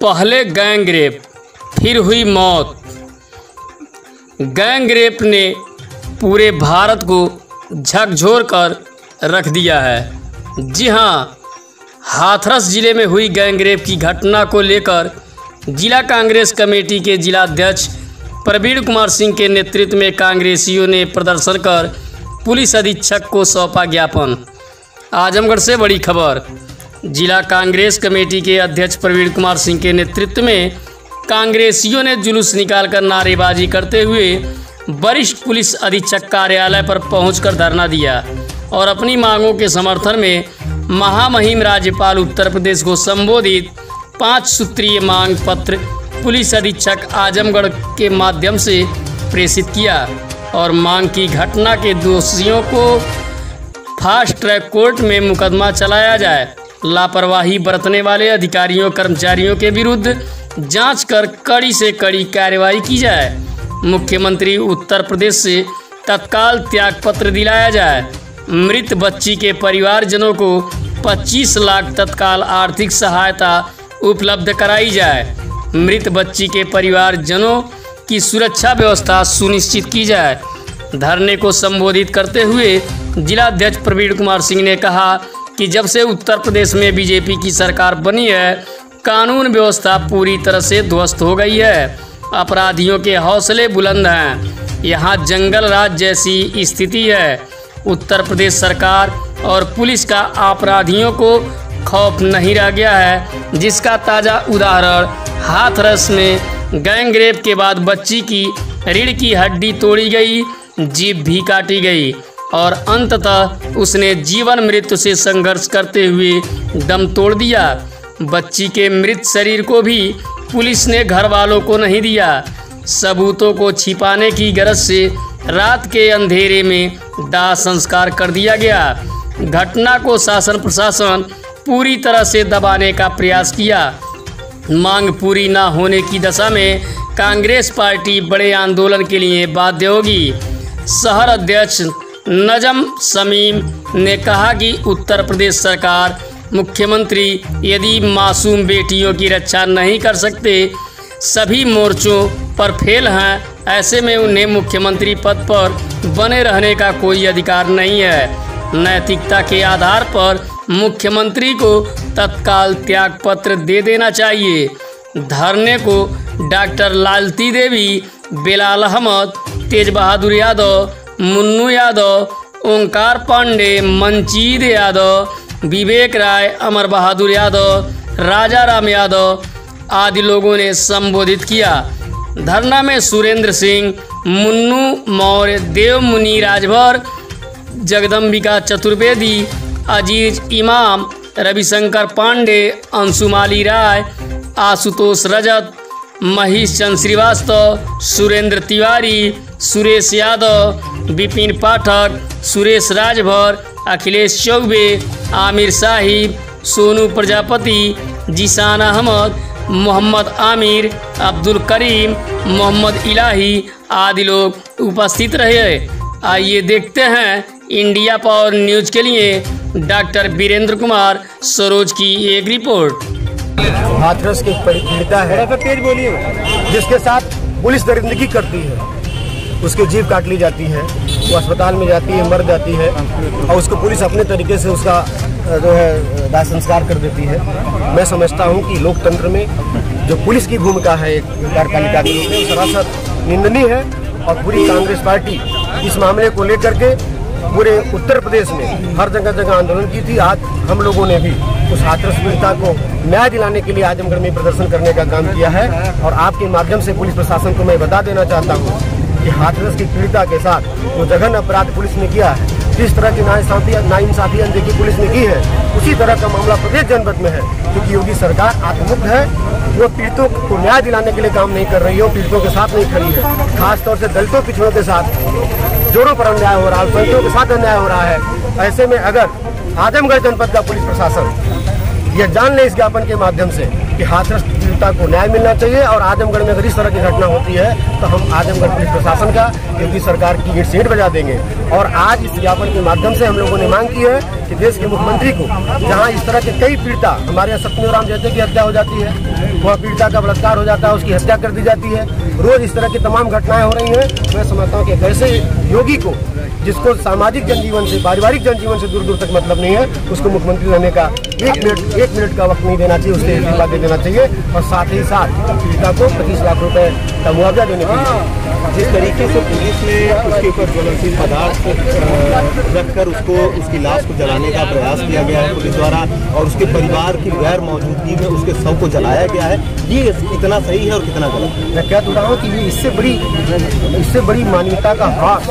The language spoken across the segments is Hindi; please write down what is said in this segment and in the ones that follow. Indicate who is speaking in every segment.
Speaker 1: पहले गैंग रेप, फिर हुई मौत। गैंग रेप ने पूरे भारत को झकझोर कर रख दिया है। जी हाँ, हाथरस जिले में हुई गैंग रेप की घटना को लेकर जिला कांग्रेस कमेटी के जिलाध्यक्ष प्रवीण कुमार सिंह के नेतृत्व में कांग्रेसियों ने प्रदर्शन कर पुलिस अधीक्षक को सौंपा ज्ञापन। आजमगढ़ से बड़ी खबर। जिला कांग्रेस कमेटी के अध्यक्ष प्रवीण कुमार सिंह के नेतृत्व में कांग्रेसियों ने जुलूस निकालकर नारेबाजी करते हुए वरिष्ठ पुलिस अधीक्षक कार्यालय पर पहुंचकर धरना दिया और अपनी मांगों के समर्थन में महामहिम राज्यपाल उत्तर प्रदेश को संबोधित 5 सूत्रीय मांग पत्र पुलिस अधीक्षक आजमगढ़ के माध्यम से प्रेषित किया और मांग की घटना के दोषियों को फास्ट ट्रैक कोर्ट में मुकदमा चलाया जाए, लापरवाही बरतने वाले अधिकारियों कर्मचारियों के विरुद्ध जांच कर कड़ी से कड़ी कार्रवाई की जाए, मुख्यमंत्री उत्तर प्रदेश से तत्काल त्यागपत्र दिलाया जाए, मृत बच्ची के परिवारजनों को 25 लाख तत्काल आर्थिक सहायता उपलब्ध कराई जाए, मृत बच्ची के परिवारजनों की सुरक्षा व्यवस्था सुनिश्चित की जाए। धरने को संबोधित करते हुए जिलाध्यक्ष प्रवीण कुमार सिंह ने कहा कि जब से उत्तर प्रदेश में बीजेपी की सरकार बनी है, कानून व्यवस्था पूरी तरह से ध्वस्त हो गई है, अपराधियों के हौसले बुलंद हैं, यहाँ जंगल राज जैसी स्थिति है। उत्तर प्रदेश सरकार और पुलिस का अपराधियों को खौफ नहीं रह गया है, जिसका ताज़ा उदाहरण हाथरस में गैंग रेप के बाद बच्ची की रीढ़ की हड्डी तोड़ी गई, जीभ भी काटी गई और अंततः उसने जीवन मृत्यु से संघर्ष करते हुए दम तोड़ दिया। बच्ची के मृत शरीर को भी पुलिस ने घर वालों को नहीं दिया। सबूतों को छिपाने की गरज से रात के अंधेरे में दाह संस्कार कर दिया गया। घटना को शासन प्रशासन पूरी तरह से दबाने का प्रयास किया। मांग पूरी न होने की दशा में कांग्रेस पार्टी बड़े आंदोलन के लिए बाध्य होगी। शहर अध्यक्ष नजम शमीम ने कहा कि उत्तर प्रदेश सरकार मुख्यमंत्री यदि मासूम बेटियों की रक्षा नहीं कर सकते, सभी मोर्चों पर फेल हैं, ऐसे में उन्हें मुख्यमंत्री पद पर बने रहने का कोई अधिकार नहीं है। नैतिकता के आधार पर मुख्यमंत्री को तत्काल त्यागपत्र दे देना चाहिए। धरने को डॉक्टर लालती देवी, बेलाल अहमद, तेज बहादुर यादव, मुन्नू यादव, ओंकार पांडे, मंजीत यादव, विवेक राय, अमर बहादुर यादव, राजा राम यादव आदि लोगों ने संबोधित किया। धरना में सुरेंद्र सिंह, मुन्नू मौर्य, देवमुनि राजभर, जगदम्बिका चतुर्वेदी, अजीज इमाम, रविशंकर पांडे, अंशुमाली राय, आशुतोष रजत, महेश चंद्र श्रीवास्तव, सुरेंद्र तिवारी, सुरेश यादव, विपिन पाठक, सुरेश राजभर, अखिलेश चौबे, आमिर साहिब, सोनू प्रजापति, जीशान अहमद, मोहम्मद आमिर, अब्दुल करीम, मोहम्मद इलाही आदि लोग उपस्थित रहे। आइए देखते हैं इंडिया पावर न्यूज के लिए डॉक्टर वीरेंद्र कुमार सरोज की एक रिपोर्ट।
Speaker 2: हाथरस की पीड़िता है, जिसके साथ पुलिस दरिंदगी करती है, उसकी जीभ काट ली जाती है, वो अस्पताल में जाती है, मर जाती है और उसको पुलिस अपने तरीके से उसका जो है दाह संस्कार कर देती है। मैं समझता हूँ कि लोकतंत्र में जो पुलिस की भूमिका है एक कार्यपालिका के रूप में, सरासर निंदनीय है और पूरी कांग्रेस पार्टी इस मामले को लेकर के पूरे उत्तर प्रदेश में हर जगह जगह आंदोलन की थी। आज हम लोगों ने भी उस हाथरस पीड़िता को न्याय दिलाने के लिए आजमगढ़ में प्रदर्शन करने का काम किया है और आपके माध्यम से पुलिस प्रशासन को मैं बता देना चाहता हूँ कि हाथरस की पीड़िता के साथ जो जघन्य अपराध पुलिस ने किया है, जिस तरह की नाइंसाफी अनदेखी पुलिस ने की है, उसी तरह का मामला प्रदेश जनपद में है। क्योंकि योगी सरकार आत्ममुक्त है, वो पीड़ितों को न्याय दिलाने के लिए काम नहीं कर रही है, पीड़ितों के साथ नहीं खड़ी है। खासतौर से दलितों पिछड़ों के साथ जोरों पर अन्याय हो रहा है, अल्पसंख्यकों के साथ अन्याय हो रहा है। ऐसे में अगर आजमगढ़ जनपद का पुलिस प्रशासन यह जान ले इस ज्ञापन के माध्यम से कि हाथरस पीड़िता को न्याय मिलना चाहिए। और आजमगढ़ में अगर इस तरह की घटना होती है तो हम आजमगढ़ पुलिस प्रशासन का, योगी सरकार की ईंट से ईंट बजा देंगे। और आज इस ज्ञापन के माध्यम से हम लोगों ने मांग की है कि देश के मुख्यमंत्री को, जहां इस तरह के कई पीड़िता, हमारे यहाँ सत्यमेव जयते की हत्या हो जाती है, वह पीड़िता का बलात्कार हो जाता है, उसकी हत्या कर दी जाती है, रोज इस तरह की तमाम घटनाएं हो रही हैं। मैं समझता हूँ कि ऐसे योगी को, जिसको सामाजिक जनजीवन से, पारिवारिक जनजीवन से दूर दूर तक मतलब नहीं है, उसको मुख्यमंत्री रहने का एक मिनट का वक्त नहीं देना चाहिए, उससे इस्तीफा दे देना चाहिए। और साथ ही साथ पीड़िता को 25 लाख रुपए का मुआवजा देने के लिए
Speaker 3: जिस तरीके से पुलिस ने उसके ऊपर ज्वलनशील पदार्थ रखकर उसकी लाश को जलाने का प्रयास किया गया है पुलिस द्वारा, और उसके परिवार की गैर मौजूदगी में उसके शव को जलाया गया है, ये कितना सही है और कितना गलत है?
Speaker 2: मैं कह रहा हूँ कि ये इससे बड़ी मानवता का ह्रास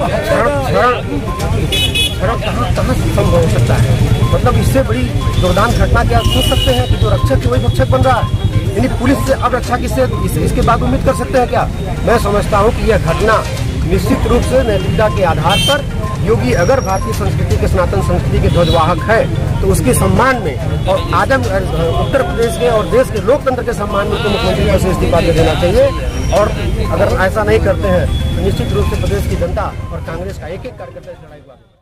Speaker 2: कहाँ संभव हो सकता है? मतलब इससे बड़ी दुर्दान घटना क्या सोच सकते हैं कि जो रक्षक है वही भक्षक बन रहा है? यानी पुलिस से अब रक्षा इसके बाद उम्मीद कर सकते हैं क्या? मैं समझता हूं कि यह घटना निश्चित रूप से नैतिकता के आधार पर, योगी अगर भारतीय संस्कृति के, सनातन संस्कृति के ध्वजवाहक है तो उसके सम्मान में, और उत्तर प्रदेश के और देश के लोकतंत्र के सम्मान में, तो मुख्यमंत्री को इस्तीफा दे देना चाहिए। और अगर ऐसा नहीं करते हैं तो निश्चित रूप से प्रदेश की जनता और कांग्रेस का एक कार्यकर्ता इस लड़ाई को